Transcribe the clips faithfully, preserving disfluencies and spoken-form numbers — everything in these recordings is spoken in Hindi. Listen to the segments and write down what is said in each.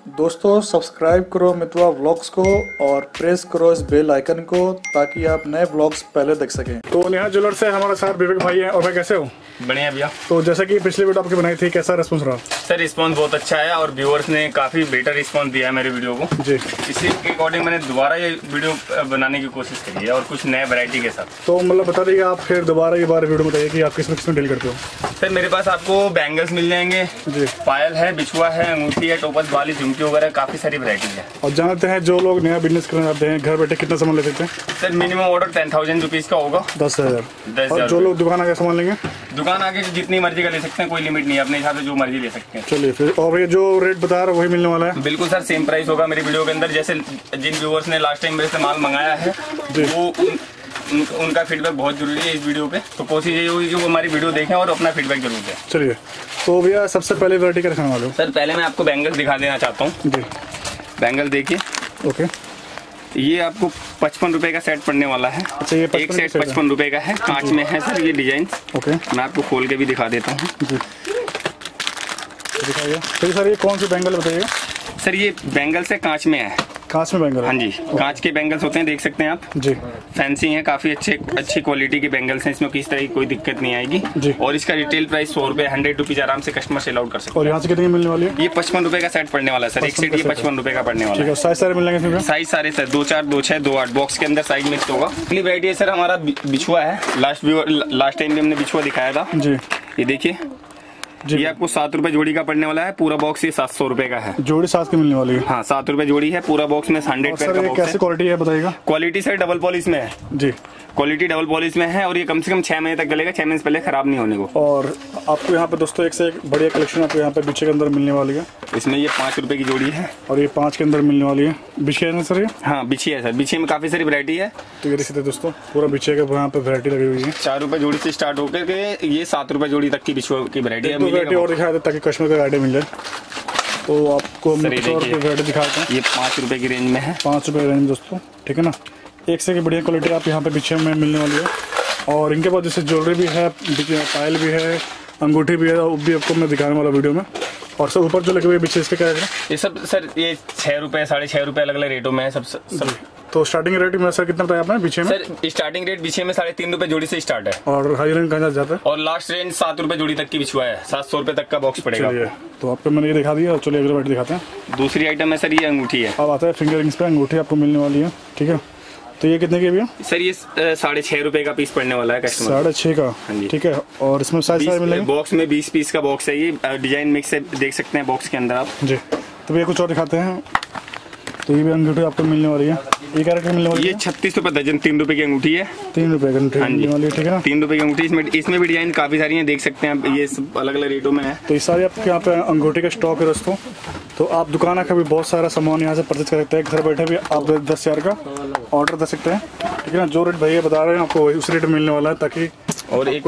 दोस्तों सब्सक्राइब करो मितवा व्लॉग्स को और प्रेस करो इस बेल आइकन को ताकि आप नए व्लॉग्स पहले देख सकें। तो नेहा ज्वेलर से हमारे साथ विवेक भाई हैं। और भाई कैसे हो? बढ़िया भैया। तो जैसा कि पिछली वीडियो आपकी बनाई थी, कैसा रिस्पांस रहा? सर रिस्पांस बहुत अच्छा है और व्यूअर्स ने काफी बेटर रिस्पांस दिया है मेरे वीडियो को जी। इसी के अकॉर्डिंग मैंने दोबारा ये वीडियो बनाने की कोशिश करी है और कुछ नए वैरायटी के साथ। तो मतलब बता दीजिए आप फिर दोबारा ये बार वीडियो बताइए कि आप किस किस में डील करते हो? सर मेरे पास आपको बैंगल्स मिल जाएंगे जी, पायल है, बिछुआ है, अंगूठी है, टोपस वाली, झुमकी वगैरह काफी सारी वैरायटी है। और जानते हैं जो लोग नया बिजनेस करना चाहते हैं घर बैठे कितना सामान ले सकते हैं? Sir minimum order ten thousand rupees का होगा। दस हजार दस हजार जो लोग दुकान आके सामान लेंगे, दुकान आके जितनी मर्जी का ले सकते हैं, कोई लिमिट नहीं है, अपने हिसाब से जो मर्जी ले सकते हैं। चलिए फिर। और ये जो रेट बता रहा है वही मिलने वाला है? बिल्कुल सर सेम प्राइस होगा मेरी वीडियो के अंदर। जैसे जिन व्यूअर्स ने लास्ट टाइम मेरे से माल मंगाया है वो उन, उन, उनका फीडबैक बहुत जरूरी है इस वीडियो पे। तो कोशिश यही होगी कि वो हमारी वीडियो देखें और अपना फीडबैक जरूर दें। चलिए तो भैया सबसे पहले वैरायटी क्या दिखाने वाले हो? सर पहले मैं आपको बैंगल दिखा देना चाहता हूँ जी। बैंगल देखिए। ओके। ये आपको पचपन रुपए का सेट पड़ने वाला है। अच्छा, ये एक सेट पचपन रुपए का है, कांच में है सर ये डिजाइन। ओके। मैं आपको खोल के भी दिखा देता हूँ जी। दिखाइए। तो सर ये कौन सी बैंगल बताइएगा? सर ये बैंगल से कांच में है। कांच में बैंगल? हाँ जी, कांच के बैंगल्स होते हैं, देख सकते हैं आप जी। फैंसी हैं, काफी अच्छे अच्छी क्वालिटी के बैंगल्स हैं, इसमें किसी तरह की कोई दिक्कत नहीं आएगी जी। और इसका रिटेल प्राइस सौ रुपए हंड्रेड रुपीज आराम से कस्टमर सेल आउट कर सकते हैं। और यहाँ से कितने मिलने वाली है? ये पचपन रुपए का सेट पड़ने वाला है सर। एक सेट ये पचपन रुपए का पड़ने वाला है। साइज सारे मिलेंगे? साइज सारे सर दो चार दो छह दो आठ बॉक्स के अंदर साइज मिक्स होगा। अगली वैरायटी है सर हमारा बिछुआ है। लास्ट लास्ट टाइम भी हमने बिछुआ दिखाया था जी। ये देखिए ये आपको सात रुपए जोड़ी का पड़ने वाला है। पूरा बॉक्स ये सात सौ रुपए का है। जोड़ी सात की मिलने वाली है? हाँ सात रुपए जोड़ी है। पूरा बॉक्स में हंड्रेड पेयर का बॉक्स है। कैसी क्वालिटी है बताइएगा? क्वालिटी सर डबल पॉलिश में है जी। क्वालिटी डबल पॉलिश में है और ये कम से कम छह महीने तक चलेगा, छह महीने से पहले खराब नहीं होने को। और आपको यहाँ पे दोस्तों एक से एक बढ़िया कलेक्शन आपको यहाँ पे बिछे के अंदर मिलने वाली है। इसमें ये पाँच रुपए की जोड़ी है और ये पाँच के अंदर मिलने वाली है। बिछे है ना सर ये? हाँ बिछी है सर। बिछे में काफी सारी वैरायटी है। तो ये देखिए दोस्तों पूरा बिछे का यहाँ पे वैरायटी लगी हुई है। चार रुपए जोड़ी से स्टार्ट होकर के ये सात रुपए जोड़ी तक की बिछुआ की वैरायटी है। और दिखाया था ताकि कस्टमर का आइडिया मिल जाए। तो आपको वैरायटी दिखाते हैं। ये पाँच रुपए की रेंज में है। पाँच रुपए रेंज दोस्तों, ठीक है ना। एक से एक बढ़िया क्वालिटी आप यहाँ पे पीछे में मिलने वाली है। और इनके पास जैसे ज्वेलरी भी है, पायल भी है, अंगूठी भी है, वो भी आपको मैं दिखाने वाला वीडियो में। और सर ऊपर जो लगे हुए पीछे इसके क्या है? ये सब सर ये छह रुपए साढ़े छह रुपए अलग अलग रेटों में है सब, सब। तो स्टार्टिंग रेट में सर कितना बताया आपने पीछे में? सर स्टार्टिंग रेट पीछे में साढ़े तीन रुपए जोड़ी से स्टार्ट है। और हाई रेंज कहाँ जाता है? और लास्ट रेंज सात रुपए जोड़ी तक की बिछुआ है। सात सौ रुपए तक का बॉक्स पड़ेगा। तो आपको मैंने ये दिखा दिया। चलिए अगले वैरायटी दिखाते हैं। दूसरी आइटम है सर ये अंगूठी है। अब आता है फिंगर रिंग्स पे अंगूठी आपको मिलने वाली है, ठीक है। तो ये कितने की भैया? सर ये साढ़े छह रुपए का पीस पड़ने वाला है कस्टमर। साढ़े छह का? हाँ जी, ठीक है। और इसमें साइज सारे मिलेंगे? बॉक्स में बीस पीस का बॉक्स है। ये डिजाइन मिक्स है, देख सकते हैं बॉक्स के अंदर आप जी। तो भैया कुछ और दिखाते हैं। तो ये भी अंगूठी आपको मिलने वाली है। ये क्या रेट मिलने वाली है? ये छत्तीस रुपए दर्जन, तीन रुपए की अंगूठी है। तीन रुपए की अंगूठी मिलने वाली है, ठीक है ना। तीन रुपए की अंगूठी। इसमें इसमें भी डिजाइन काफी सारी हैं, देख सकते हैं। ये अलग अलग रेटों में है। तो ये सारे आपके यहाँ पे अंगूठी का स्टॉक है दोस्तों। तो आप दुकान आकर भी बहुत सारा सामान यहाँ से परचेज कर सकते हैं। घर बैठे भी आप दस हजार का ऑर्डर दे सकते हैं, ठीक है ना। जो रेट भैया बता रहे हैं आपको वही उस रेट में मिलने वाला है। ताकि और एक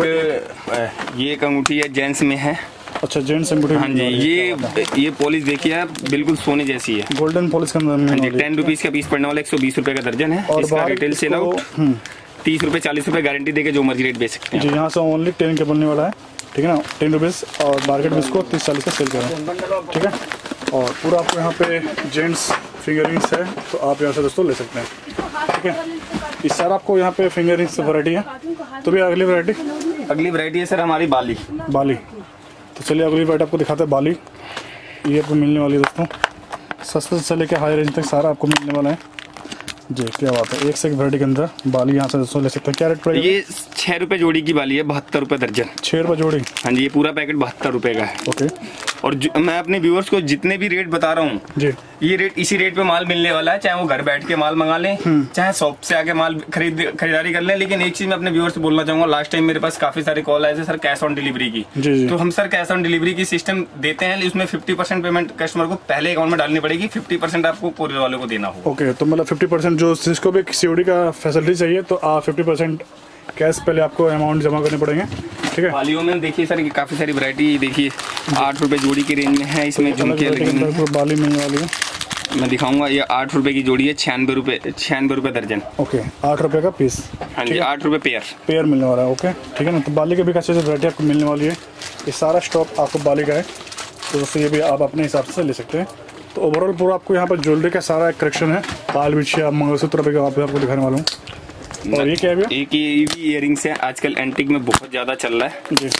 ये एक अंगूठी है जेंट्स में है। अच्छा जेंट्स अंगूठी? हाँ जी। ये ये पॉलिश देखिए आप, बिल्कुल सोने जैसी है। गोल्डन पॉलिश का अंदर टेन रुपीज का पीस पड़ने वाला, एक सौ बीस रुपए का दर्जन है। और इसका रिटेल सेल आउट तीस रुपए चालीस रुपए गारंटी देके जो मर्जी रेट बेच सकते हैं जी। यहाँ से ओनली टेन के बनने वाला है, ठीक है ना। टेन रुपीज़ और मार्केट में इसको तीस चालीस का सेल करें, ठीक है। और पूरा आपको यहाँ पे जेंट्स फिंगरिंग्स है, तो आप यहाँ से दोस्तों ले सकते हैं, ठीक है। इस सारा आपको यहाँ पे फिंगरिंग्स वैरायटी है। तो भी अगली वैरायटी अगली वैरायटी है सर हमारी बाली। बाली। तो चलिए अगली वैरायटी आपको दिखाते हैं बाली। ये आपको मिलने वाली है दोस्तों, सस्ते से लेकर हाई रेंज तक सारा आपको मिलने वाला है जी। क्या बात है। एक से एक वैरायटी के अंदर बाली यहाँ से दोस्तों ले सकते हैं। क्या रेट पड़ेगा? ये छह रुपए जोड़ी की बाली है, बहत्तर रुपए दर्जन। छह रुपए जोड़ी? हाँ जी। ये पूरा पैकेट बहत्तर रुपए का है। ओके। और मैं अपने व्यूअर्स को जितने भी रेट बता रहा हूँ जी, ये रेट इसी रेट पे माल मिलने वाला है। चाहे वो घर बैठ के माल मंगा लें, चाहे शॉप से आके माल खरीद खरीदारी कर लें। लेकिन एक चीज मैं अपने व्यूअर्स से बोलना चाहूंगा, लास्ट टाइम मेरे पास काफी सारे कॉल आए थे सर कैश ऑन डिलीवरी की जी, जी। तो हम सर कैश ऑन डिलीवरी की सिस्टम देते हैं, उसमें फिफ्टी परसेंट पेमेंट कस्टमर को पहले अकाउंट में डालनी पड़ेगी, फिफ्टी परसेंट आपको कोरियर वाले को देना होगा। ओके। तो मतलब फिफ्टी परसेंट जो जिसको भी सीओडी का फैसिलिटी चाहिए तो आप फिफ्टी परसेंट कैश पहले आपको अमाउंट जमा करने पड़ेंगे, ठीक है। बालियों में देखिए सर काफी सारी वैरायटी देखिए, आठ रुपए जोड़ी की रेंज में है। इसमें झुमके बाली मिलने वाली है, मैं दिखाऊंगा। ये आठ रुपए की जोड़ी है, छियानवे रुपए छियानवे रुपए दर्जन। ओके। आठ रुपए का पीस? हाँ जी। आठ रुपए पेयर पेयर मिलने वाला है। ओके, ठीक है ना। तो बाली के भी अच्छे से वैरायटी आपको मिलने वाली है। ये सारा स्टॉक आपको बाली का है, तो दोस्तों ये भी आप अपने हिसाब से ले सकते हैं। तो ओवरऑल पूरा आपको यहाँ पर ज्वेलरी का सारा कलेक्शन है, बाल बिछिया मंगलसूत्र पे आप आपको दिखाने वाला हूँ। और ये क्या है? एक ये भी इयरिंग्स है, आजकल एंटिक में बहुत ज़्यादा चल रहा है जी।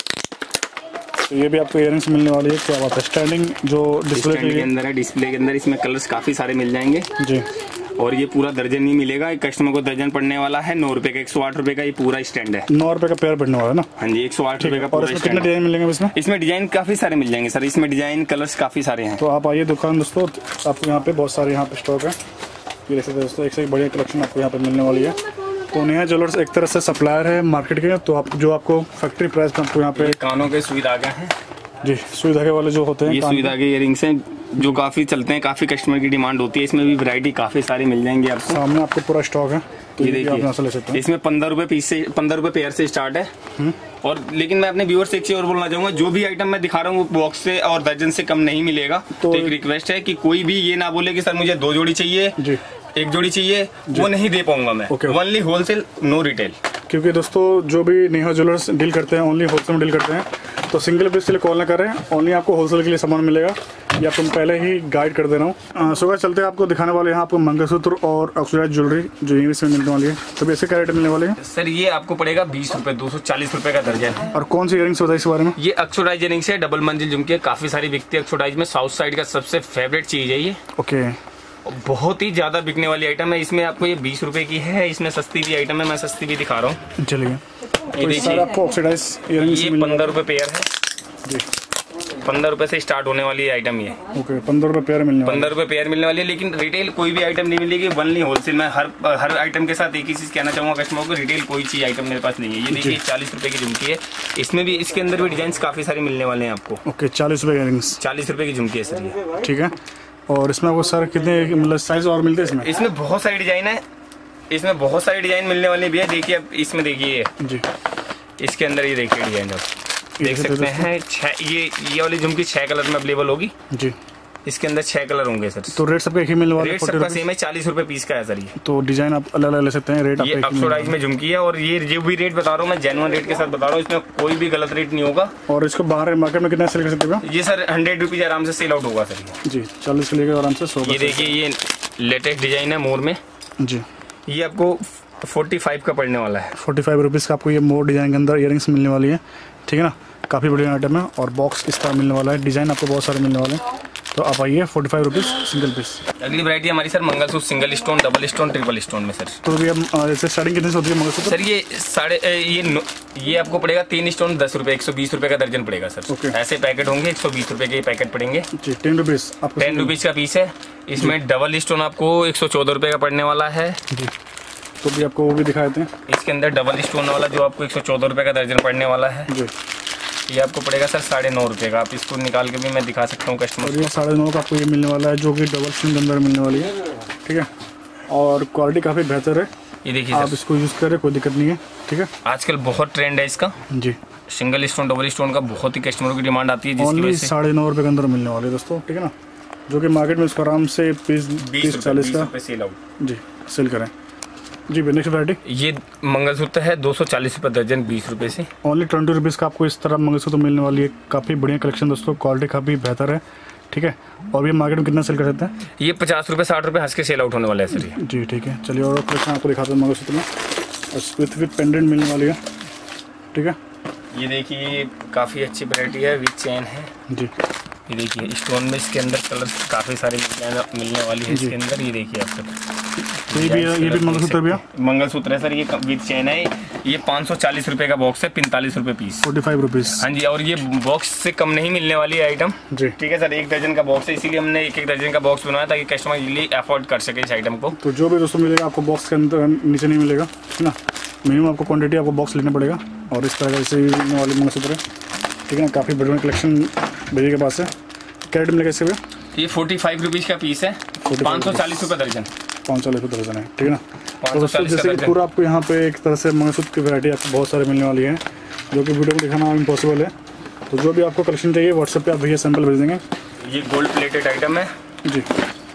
तो ये भी आपको इयरिंग्स मिलने वाली है। क्या बात है, स्टैंडिंग जो डिस्प्ले के अंदर है, डिस्प्ले के अंदर इसमें कलर्स काफ़ी सारे मिल जाएंगे जी। और ये पूरा दर्जन नहीं मिलेगा, एक कस्टमर को दर्जन पड़ने वाला है नौ रुपए का, एक सौ आठ रुपए का ये पूरा स्टैंड है। नौ रुपए का पेयर पड़ने वाला है ना? हाँ जी, एक सौ आठ रुपए का। और इसमें कितने डिजाइन मिलेंगे इसमें? इसमें डिजाइन काफी सारे मिल जाएंगे सर, इसमें डिजाइन कलर्स काफी सारे हैं। तो आप आइए दुकान दोस्तों, आपको यहाँ पे बहुत सारे यहाँ पे स्टॉक है। ये देख सकते हैं दोस्तों, एक से एक बढ़िया कलेक्शन आपको यहाँ पे मिलने वाली है। तो नेहा ज्वेलर्स एक तरह से सप्लायर है मार्केट के, तो आप जो आपको फैक्ट्री प्राइस में आपको यहाँ पे कानों के सुई धागे हैं जी, सुई धागे वाले जो होते हैं, ये सुई धागे इयरिंग्स हैं जो काफी चलते हैं, काफी कस्टमर की डिमांड होती है। इसमें भी वैरायटी काफी सारी मिल जाएंगी आपको। सामने आपको पूरा स्टॉक है, तो ये देखिए इसमें पंद्रह रुपए पीस से पंद्रह रुपए पेयर से स्टार्ट है। और लेकिन मैं अपने व्यूअर्स से एक चीज और बोलना चाहूंगा, जो भी आइटम मैं दिखा रहा हूँ वो बॉक्स से और दर्जन से कम नहीं मिलेगा। तो, तो एक रिक्वेस्ट है कि कोई भी ये ना बोले कि सर मुझे दो जोड़ी चाहिए जी, एक जोड़ी चाहिए, वो नहीं दे पाऊंगा मैं। Only wholesale, no retail. क्योंकि दोस्तों जो भी नेहा ज्वेलर्स डील करते हैं ओनली होलसेल में डील करते हैं, तो सिंगल पीस के लिए कॉल ना करें, ओनली आपको होलसेल के लिए सामान मिलेगा। ये आपको पहले ही गाइड कर दे रहा हूँ। सुबह चलते हैं आपको दिखाने वाले हैं आपको मंगलसूत्र और ऑक्सीडाइज ज्वेलरी जो इंग्लिश में मिलने वाली है। तो ऐसे क्या रेट मिलने वाले हैं सर? ये आपको पड़ेगा बीस रुपए, दो सौ चालीस रुपए का दर्जन है। और कौन सी इयरिंग्स बताइए इस बारे में? ये ऑक्सीडाइज इयरिंग्स है, डबल मंजिल झुमके, काफी सारी बिकती है ऑक्सीडाइज में, साउथ साइड का सबसे फेवरेट चीज है ये। ओके, बहुत ही ज्यादा बिकने वाली आइटम है। इसमें आपको ये बीस रुपए की है, इसमें सस्ती भी आइटम है, मैं सस्ती भी दिखा रहा हूँ। चलिए, ये देखिए आपको ऑक्सीडाइज ये पंद्रह रुपए पेयर है जी, पंद्रह रुपए से स्टार्ट होने वाली आइटम ये। ओके, पंद्रह रुपए पेयर मिलने पंद्रह रुपए पेयर मिलने वाली है। लेकिन रिटेल कोई भी आइटम नहीं मिलेगी, ओनली होलसेल में। हर हर आइटम के साथ एक ही चीज कहना चाहूंगा कस्टमर को, रिटेल कोई चीज आइटम मेरे पास नहीं है। ये देखिए चालीस रुपए की झुमकी है, इसमें भी इसके अंदर भी डिजाइन काफी सारे मिलने वाले हैं आपको। ओके, चालीस रुपए इयरिंग्स, चालीस रुपए की झुमकी है सर ये। ठीक है। और इसमें आपको सर कितने मतलब साइज और मिलते हैं इसमें? इसमें बहुत सारी डिजाइन है, इसमें बहुत सारी डिजाइन मिलने वाली भी है। देखिए अब इसमें देखिए जी, इसके अंदर ये देखिए डिजाइन आप देख सकते हैं। छह ये ये वाली झुमकी छह कलर में अवेलेबल होगी जी, इसके अंदर छह कलर होंगे सर। तो रेट सबका एक ही मिलने वाला है? रेट सबका सेम है, चालीस रुपए पीस का है सर ये। तो डिजाइन आप अलग अलग ले सकते हैं, रेट ये ऑक्सीडाइज में झुमकी है। और ये जो भी रेट बता रहा हूँ मैं जेन्युइन रेट के साथ बता रहा हूँ, इसमें कोई भी गलत रेट नहीं होगा। और इसको बाहर मार्केट में कितना सेल कर सकते हैं? ये सर हंड्रेड रुपीज आराम से सेल आउट होगा सर ये जी, चालीस से लेकर आराम से सौ। ये देखिए ये लेटेस्ट डिजाइन है मोर में जी, ये आपको फोर्टी फाइव का पड़ने वाला है। फोर्टी फाइव रुपीज़ का आपको ये मोर डिजाइन के अंदर इयरिंग्स मिलने वाली है, ठीक है ना? काफ़ी बढ़िया आइटम है। और बॉक्स इस तरह मिलने वाला है, डिजाइन आपको बहुत सारे मिलने वाले हैं। तो आप आइए, forty five rupees single piece. अगली वैरायटी हमारी sir mangalsutra single stone, double stone, triple stone में सर। तो अभी हम जैसे स्टार्टिंग कितने से होती है मंगलसूत्र? सर ये साढ़े ये ये आपको पड़ेगा तीन स्टोन दस रुपए, एक सौ बीस रुपए का दर्जन पड़ेगा सर। okay. ऐसे पैकेट होंगे, एक सौ बीस रुपए के पैकेट पड़ेंगे जी, टेन रुपीज़ आपको टेन रुपीज़ का पीस है। इसमें डबल स्टोन आपको एक सौ चौदह रुपए का पड़ने वाला है जी। तो भी आपको वो भी दिखा देते हैं। इसके अंदर डबल स्टोन वाला जो आपको एक सौ चौदह रुपए का दर्जन पड़ने वाला है जी, ये आपको पड़ेगा सर साढ़े नौ रुपए का। आप इसको निकाल के भी मैं दिखा सकता हूँ कस्टमर को। ये साढ़े नौ का आपको ये मिलने वाला है, जो कि डबल स्टोन के अंदर मिलने वाली है, ठीक है। और क्वालिटी काफ़ी बेहतर है, ये देखिए आप इसको यूज़ करें, कोई दिक्कत नहीं है, ठीक है। आजकल बहुत ट्रेंड है इसका जी, सिंगल स्टोन डबल स्टोन का बहुत ही कस्टमरों की डिमांड आती है, जिसकी वजह से साढ़े नौ रुपये के अंदर मिलने वाले दोस्तों, ठीक है ना? जो कि मार्केट में इसको आराम से पीस बीस चालीस का सेल आउट जी सेल करें जी। नेक्स्ट वैरायटी ये मंगलसूत्र है, दो सौ चालीस रुपये दर्जन, बीस रुपये से ओनली ट्वेंटी रुपीज़ का आपको इस तरह मंगलसूत्र मिलने वाली है। काफ़ी बढ़िया कलेक्शन दोस्तों, क्वालिटी काफ़ी बेहतर है, ठीक है। और ये मार्केट में कितना सेल कर सकते हैं? ये पचास रुपये साठ रुपये हंस के सेल आउट होने वाला है सर ये जी, ठीक है। चलिए और कलेक्शन आपको दिखाते हैं मंगलसूत्र में, विथ विथ पेंडेंट मिलने वाली है, ठीक है। ये देखिए काफ़ी अच्छी वैरायटी है, विथ चेन है जी। ये देखिए स्टोन में इसके अंदर कलर काफ़ी सारे मिलने वाली है इसके अंदर। ये देखिए आपको ये भी ये भी मंगलसूत्र भी मंगलसूत्र है सर, ये विद चेन है। ये पाँच सौ चालीस रुपये का बॉक्स है, पैंतालीस रुपये पीस, फोर्टी फाइव रुपीज़। हाँ जी, और ये बॉक्स से कम नहीं मिलने वाली है आइटम जी, ठीक है सर। एक दर्जन का बॉक्स है, इसीलिए हमने एक एक दर्जन का बॉक्स बनाया ताकि कस्टमर इजीली अफोर्ड कर सके इस आइटम को। तो जो भी दोस्तों मिलेगा आपको बॉक्स के अंदर नीचे नहीं मिलेगा, है ना? मिनिमम आपको क्वान्टिटी आपको बॉक्स लेना पड़ेगा। और इस तरह से मिलने वाली मंगलसूत्र है, ठीक है ना? काफ़ी बड़ी कलेक्शन भैया के पास है। क्या रेट मिलेगा इसके भी? ये फोर्टी फाइव रुपीज़ का पीस है, पाँच सौ चालीस रुपये दर्जन, पाँच सौ चालीस रुपये दर्जन है, ठीक है ना? तो दोस्तों जैसे कि पूरा आपको यहाँ पे एक तरह से मंगलसूत्र की वैरायटी आपको बहुत सारे मिलने वाली है, जो कि वीडियो में दिखाना इम्पॉसिबल है। तो जो भी आपको कलेक्शन चाहिए व्हाट्सएप पे आप भैया सैंपल भेज देंगे। ये गोल्ड प्लेटेड आइटम है जी,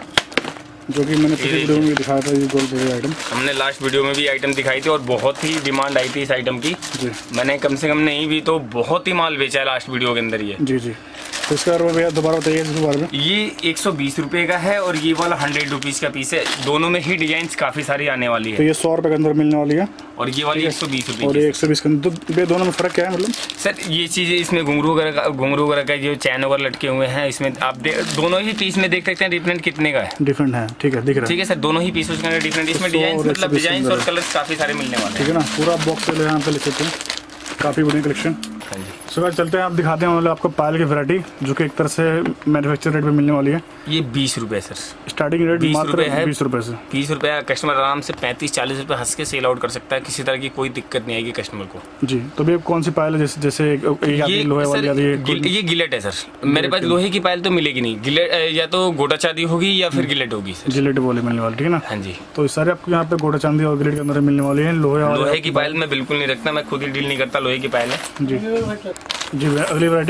जो कि मैंने पिछले वीडियो में दिखाया था। ये गोल्ड प्लेटेड आइटम हमने लास्ट वीडियो में भी आइटम दिखाई थी और बहुत ही डिमांड आई थी इस आइटम की जी। मैंने कम से कम नहीं भी तो बहुत ही माल बेचा है लास्ट वीडियो के अंदर ये जी जी। तो इसका भैया दोबारा बताइए इसके बारे में। ये एक सौ बीस रुपए का है और ये वाला हंड्रेड रुपीज का पीस है। दोनों में ही डिजाइन काफी सारी आने वाली है। तो ये सौ रुपए के अंदर मिलने वाली है और ये वाली एक सौ बीस रुपए और ये एक सौ बीस के अंदर। तो दोनों में फर्क क्या है मतलब? सर ये चीजें इसमें घुंघरू वगैरह घुंघरू वगैरह का जो चैन वगैरह लटके हुए हैं इसमें आप दोनों ही पीस में देख सकते हैं डिफरेंट कितने का है। डिफरेंट है, ठीक है, दिख रहा है। ठीक है सर, दोनों ही पीस के अंदर डिफरेंट इसमें डिजाइन मतलब डिजाइन और कलर्स काफी सारे मिलने वाले हैं। ठीक है ना, पूरा बॉक्स यहाँ पे ले सकते हैं, काफी बड़ी कलेक्शन। सो गाइस चलते हैं, आप दिखाते हैं मतलब आपको पायल की वैरायटी जो कि एक तरह से मैन्युफैक्चर रेट पे मिलने वाली है। ये बीस रुपए सर, स्टार्टिंग रेट मात्र बीस रुपए से। बीस रुपए कस्टमर आराम से पैंतीस चालीस रुपए हंस के सेल आउट कर सकता है, किसी तरह की कोई दिक्कत नहीं आएगी कस्टमर को। जी, तो भी कौन सी पायल है? जैसे जैसे ये लोहे वाली आती है, गिल, ये गिलेट है सर। मेरे पास लोहे की पायल तो मिलेगी नहीं, गिलेट या तो गोटा चांदी होगी या फिर गिलेट होगी सर। गिलेट बोले मिलने वाली, ठीक है ना? हाँ जी। तो सारे आपको यहाँ पे गोटा चांदी और गिलेट के अंदर मिलने वाली है। लोहे लोहे की पायल मैं बिल्कुल नहीं रखता, मैं खुद ही डील नहीं करता, लोहे की पायल है जी। जी अगली वैरायटी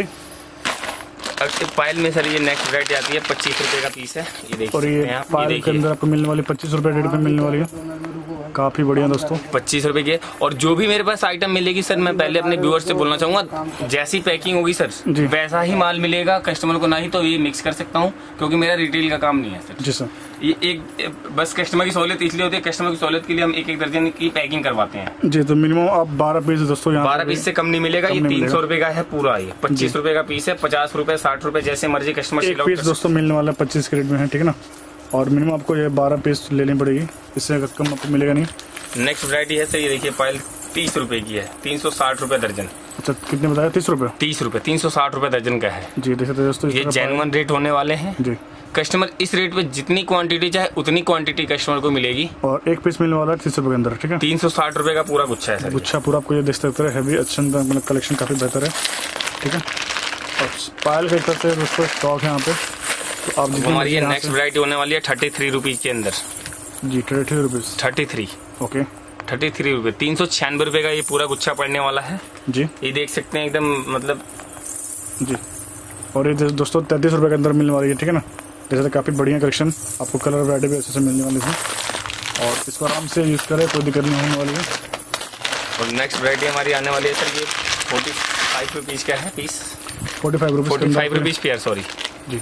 पायल में सर ये नेक्स्ट वैरायटी आती है, पच्चीस रुपए का पीस है। ये देखिए, और ये पायल के अंदर आपको मिलने वाली पच्चीस रुपए रेट पे मिलने वाली है, काफी बढ़िया दोस्तों, पच्चीस रुपए की। और जो भी मेरे पास आइटम मिलेगी सर, मैं पहले अपने व्यूअर्स से बोलना चाहूंगा, जैसी पैकिंग होगी सर वैसा ही माल मिलेगा कस्टमर को, ना ही तो ये मिक्स कर सकता हूँ क्योंकि मेरा रिटेल का काम नहीं है सर। जी सर। ये एक बस कस्टमर की सहूलियत इसलिए होती है, कस्टमर की सहूलियत के लिए हम एक एक दर्जन की पैकिंग करवाते हैं। जी, तो मिनिमम आप बारह पीस दोस्तों यहाँ बारह पीस से कम नहीं मिलेगा। ये तीन सौ रुपए का है पूरा, ये पच्चीस रुपए का पीस है, पचास रुपए साठ रुपए जैसे मर्जी कस्टमर एक पीस दोस्तों मिलने वाला है पच्चीस के रेट में है, ठीक है ना? और मिनिमम आपको ये बारह पीस लेनी पड़ेगी, इससे कम आपको मिलेगा नहीं। नेक्स्ट वैरायटी है सर, ये देखिए पायल तीस रुपए की है, तीन सौ साठ रुपए दर्जन। अच्छा, कितने बताया? तीस रुपए तीस रुपए तीन सौ साठ रुपए दर्जन का है जी। देखते दोस्तों ये जेन्युइन रेट होने वाले हैं जी। कस्टमर इस रेट पे जितनी क्वांटिटी चाहे उतनी क्वांटिटी कस्टमर को मिलेगी। और एक पीस मिलने वाला है तीस रुपए के अंदर, ठीक है? तीन सौ साठ रुपए का पूरा गुच्छा है सर। गुच्छा पूरा आपको ये देख सकते हैं, हैवी अच्छा मतलब कलेक्शन काफी बेहतर है, ठीक है? और पायल के तरफ से दोस्तों स्टॉक है यहाँ पे, तो आप हमारी ये नेक्स्ट वैरायटी होने वाली है थर्टी थ्री रुपीज के अंदर जी। Thirty three rupees thirty three okay, thirty three रुपए तीन सौ छियानवे रुपए का ये पूरा गुच्छा पड़ने वाला है जी। ये देख सकते हैं एकदम मतलब जी। और ये दोस्तों तैंतीस रुपए के अंदर मिलने वाली है, ठीक है ना? जैसे काफ़ी बढ़िया कलेक्शन, आपको कलर वैरायटी भी अच्छे से मिलने वाली है और इसको आराम से यूज़ करें, कोई दिक्कत नहीं होने वाली है। और नेक्स्ट वैरायटी हमारी आने वाली है सर, ये फोर्टी फाइव रुपीज़ का है piece, forty five rupees forty five rupees pair, sorry जी।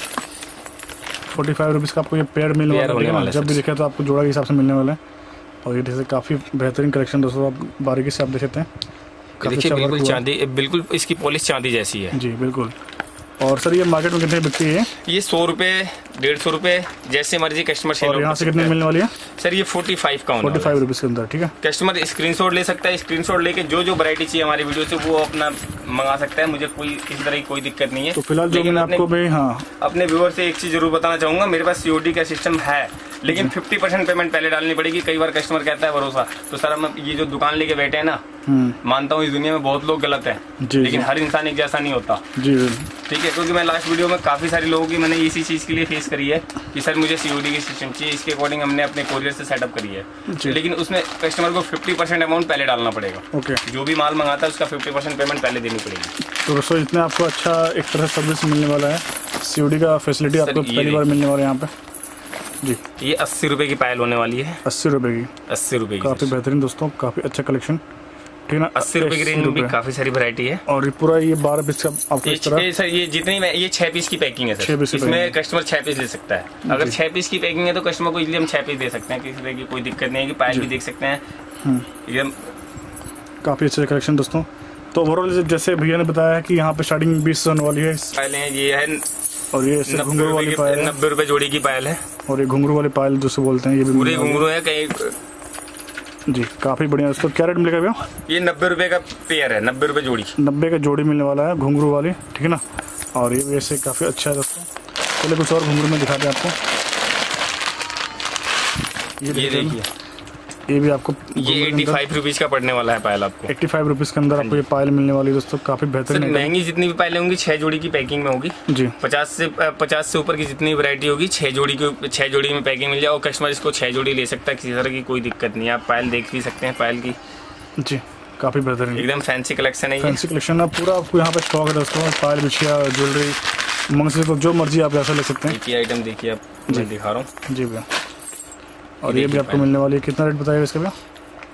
फोर्टी फाइव रुपीज़ का आपको ये पेयर मिलने वाला है, जब भी देखे तो आपको जोड़ा के हिसाब से मिलने वाला है। और ये जैसे काफ़ी बेहतरीन कलेक्शन दोस्तों, आप बारीकी से आप देख सकते हैं, देखिए बिल्कुल चांदी, बिल्कुल इसकी पॉलिश चांदी जैसी है जी, बिल्कुल। और सर ये मार्केट में कितने बिकती है? ये सौ रुपए डेढ़ सौ रुपए जैसे मर्जी कस्टमर से। और यहाँ से कितने मिलने वाली है सर? ये फोर्टी फाइव का फोर्टी फाइव रुपीज़ के अंदर, ठीक है? कस्टमर स्क्रीनशॉट ले सकता है, स्क्रीनशॉट लेके जो जो वैरायटी चाहिए हमारी वीडियो से वो अपना मंगा सकता है, मुझे कोई किसी तरह की कोई दिक्कत नहीं है। तो फिलहाल जो मैंने आपको भी हाँ अपने व्यूअर से एक चीज जरूर बताना चाहूंगा, मेरे पास सीओडी का सिस्टम है लेकिन फिफ्टी परसेंट पेमेंट पहले डालनी पड़ेगी। कई बार कस्टमर कहता है भरोसा, तो सर हम ये जो दुकान लेके बैठे हैं ना, मानता हूँ इस दुनिया में बहुत लोग गलत हैं, लेकिन हर इंसान एक जैसा नहीं होता जी, ठीक है? क्योंकि मैं लास्ट वीडियो में काफी सारी लोगों की मैंने इसी चीज के लिए फेस करी है कि सर मुझे सीओडी की सिस्टम चाहिए, इसके अकॉर्डिंग हमने अपने कोरियर से सेटअप करी है, लेकिन उसमें कस्टमर को फिफ्टी परसेंट अमाउंट पहले डालना पड़ेगा। ओके, जो भी माल मंगाता है उसका फिफ्टी परसेंट पेमेंट पहले देनी पड़ेगी। तो दोस्तों इतना आपको अच्छा एक तरह से सर्विस मिलने वाला है, सीओडी का फैसिलिटी आपको पहली बार मिलने वाला है यहाँ पे जी। ये अस्सी रुपए की पायल होने वाली है, अस्सी रुपए की अस्सी रुपए की काफी बेहतरीन दोस्तों, काफी अच्छा कलेक्शन, ठीक है ना? अस्सी रुपए की रेंज में भी काफी सारी वैरायटी है। और ये पूरा ये बारह पीस का आपको इस तरह ये सर ये जितनी ये छह पीस की पैकिंग है सर, इसमें कस्टमर छह पीस ले सकता है। अगर छह पीस की पैकिंग है तो कस्टमर को इसलिए हम छह पीस दे सकते हैं, किसी तरह की कोई दिक्कत नहीं है। कि पायल भी देख सकते हैं एकदम काफी अच्छे कलेक्शन दोस्तों। तो ओवरऑल जैसे भैया ने बताया कि यहाँ पे स्टार्टिंग बीस से होने वाली है पायल है, ये है और ये घुंघरू वाली पायल, नब्बे रुपए जोड़ी की पायल है। और ये घुंघरू वाली पायल जो से बोलते हैं, ये भी पूरे घुंघरू है कहीं जी, काफी बढ़िया। इसको क्या रेट मिलेगा भैया? ये नब्बे रुपए का पेयर है, नब्बे रुपए जोड़ी, नब्बे का जोड़ी मिलने वाला है घुंघरू वाली, ठीक है ना? और ये वैसे काफी अच्छा है दोस्तों। चलिए कुछ और घुंघरू में दिखाते हैं आपको। ये, ये देखिए, ये भी आपको ये एट्टी फाइव रुपीज का पड़ने वाला है पायल आपको, एट्टी फाइव रुपीज के अंदर आपको ये पायल मिलने वाली है दोस्तों, काफी बेहतरीन। महंगी जितनी भी पायलें होंगी छह जोड़ी की पैकिंग में होगी जी। पचास से पचास से ऊपर की जितनी वैरायटी होगी छह जोड़ी की छह जोड़ी में पैकिंग मिल जाए और कस्टमर इसको छह जोड़ी ले सकता है, किसी तरह की कोई दिक्कत नहीं है। आप पायल देख भी सकते हैं पायल की जी, काफी बेहतरीन एकदम फैंसी कलेक्शन है, फैंसी कलेक्शन है पूरा आपको यहाँ पे स्टॉक है दोस्तों। पायल बिछिया ज्वेलरी मंग से तो जो मर्जी आप ऐसा ले सकते हैं। ये आइटम देखिए आप, मैं दिखा रहा हूँ जी भैया। और ये भी आपको मिलने वाली है, कितना रेट बताइएगा इसका भैया?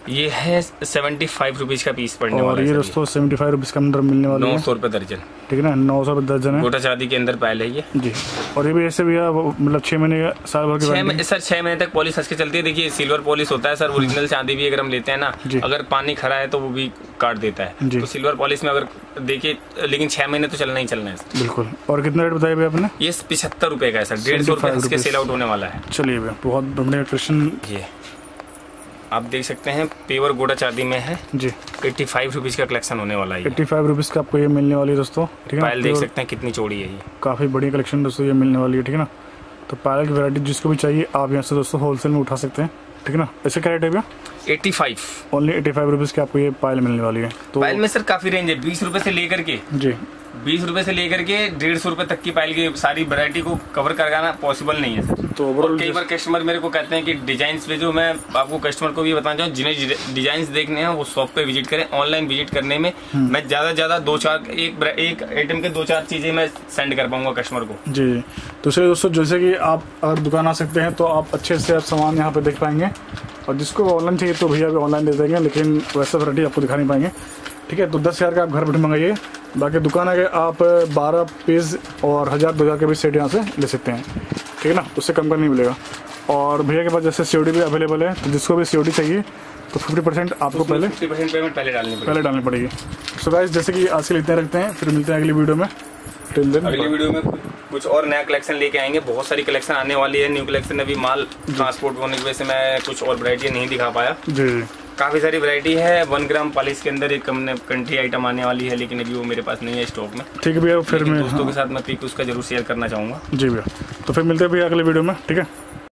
ये है सेवेंटी फाइव रुपीज का पीस पड़ने और वाला है। ये दोस्तों सेवेंटी फाइव रुपीज़ के अंदर मिलने वाला है, नौ सौ रुपये दर्जन। ठीक है ना, नौ सौ रुपये दर्जन है, गोटा चांदी के अंदर पायल है ये जी। और ये भी ऐसे भैया मतलब छः महीने का साल भर की छह वारंटी? महीने सर, छह महीने तक पॉलिश हंस के चलती है। देखिए सिल्वर पॉलिश होता है सर, ओरिजिनल चांदी भी अगर हम लेते हैं ना, अगर पानी खरा है तो वो भी काट देता है, तो सिल्वर पॉलिश में अगर देखिए, लेकिन छह महीने तो चलना ही चलना है सर। बिल्कुल। और कितना रेट बताया भैया आपने? ये पिछहत्तर रुपए का है सर, डेढ़ सौ रुपये इसके सेल आउट होने वाला है। चलिए भैया, बहुत बढ़िया कलेक्शन। ये आप देख सकते हैं पेवर गोटा चांदी में है जी, एट्टी फाइव रुपीज़ का कलेक्शन होने वाला है। एट्टी फाइव रुपीज़ का आपको ये मिलने वाली है दोस्तों, ठीक है। पायल देख सकते हैं कितनी चौड़ी है ये, काफ़ी बढ़िया कलेक्शन दोस्तों ये मिलने वाली है, ठीक है ना। तो पायल की वैरायटी जिसको भी चाहिए आप यहाँ से दोस्तों होलसेल में उठा सकते हैं, ठीक है ना। ऐसे क्या रेट है भैया? Eighty five, only eighty five rupees की आपको ये पायल मिलने वाली है। तो पायल में सर काफ़ी रेंज है, बीस रुपए से लेकर के जी बीस रुपए से लेकर के डेढ़ सौ रुपए तक की पायल की सारी वैरायटी को कवर कराना पॉसिबल नहीं है सर। तो और कई बार कस्टमर मेरे को कहते हैं कि डिजाइन्स पे, जो मैं आपको कस्टमर को भी बताना चाहूँ, जिन्हें डिजाइन्स देखने हैं वो शॉप पे विजिट करें। ऑनलाइन विजिट करने में मैं ज्यादा से ज्यादा दो चार एक एक आइटम के दो चार चीजें मैं सेंड कर पाऊंगा कस्टमर को। जी। तो इसलिए दोस्तों जैसे कि आप अगर दुकान आ सकते हैं तो आप अच्छे से आप सामान यहाँ पे देख पाएंगे, और जिसको ऑनलाइन चाहिए तो भैया भी ऑनलाइन दे देंगे, लेकिन वैसा वैरायटी आपको दिखा नहीं पाएंगे, ठीक है। तो दस हज़ार का आप घर बैठे मंगाइए, बाकी दुकान आगे आप बारह पीस और हज़ार दो हज़ार के भी सेट यहाँ से ले सकते हैं, ठीक है ना, उससे कम का नहीं मिलेगा। और भैया के पास जैसे सी ओ डी भी अवेलेबल है, तो जिसको भी सी ओ डी चाहिए तो फिफ्टी परसेंट आपको पहले फिफ्टी परसेंट पेमेंट पहले डालनी पड़ेगी पहले डालनी पड़ेगी। सो गाइस, जैसे कि आज के लिए इतना रखते हैं, फिर मिलते हैं अगली वीडियो में। टिल देन अगली वीडियो में कुछ और नया कलेक्शन लेके आएंगे, बहुत सारी कलेक्शन आने वाली है, न्यू कलेक्शन। अभी माल ट्रांसपोर्ट होने की वजह से मैं कुछ और वैरायटी नहीं दिखा पाया। जी, काफी सारी वैरायटी है। वन ग्राम पॉलिश के अंदर एक कंठी आइटम आने वाली है, लेकिन अभी वो मेरे पास नहीं है स्टॉक में। ठीक है भैया, फिर मैं दोस्तों के साथ मैं पिक उसका जरूर शेयर करना चाहूंगा। जी भैया, तो फिर मिलते हैं भैया अगले वीडियो में, ठीक है।